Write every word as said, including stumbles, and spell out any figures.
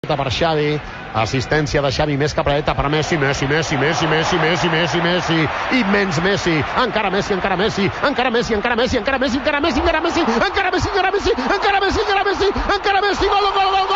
per Xavi, assistència de Xavi més capradeta per Messi, Messi, Messi, Messi, Messi, Messi, Messi, Messi, immens Messi, encara Messi, encara Messi, encara Messi, encara Messi, encara Messi, encara Messi, encara Messi, encara Messi, encara Messi, encara Messi, encara Messi, encara Messi, gol, gol, gol,